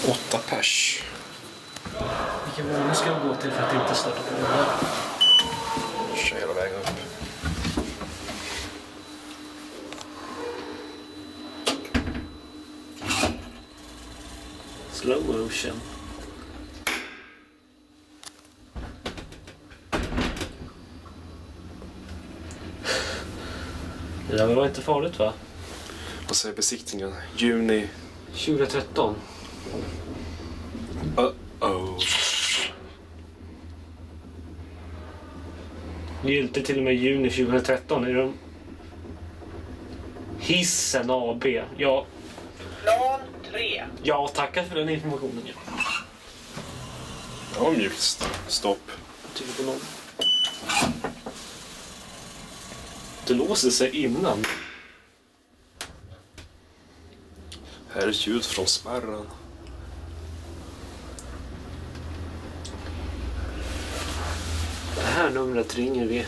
8 pers. Vilken våning ska jag gå till för att inte starta på den där? Kör hela vägen upp. Slow motion. Det där var inte farligt, va? Vad säger besiktningen? Juni 2013. Uh-oh. Giltigt till och med juni 2013. Är de... Hissen AB. Ja. Plan 3. Ja, tackar för den informationen. Ja. Ja, mjukt stopp. Tycker på någon. Det låser sig innan. Här är ett ljud från spärren. Det här numret ringer vi.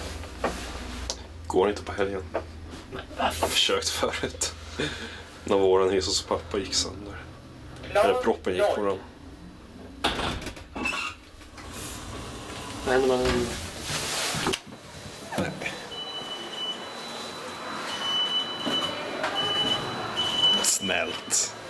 Går inte på helgen. Jag har försökt förut. När våran Jesus pappa gick sönder. Eller proppen gick på den. Vad händer med den? Snällt.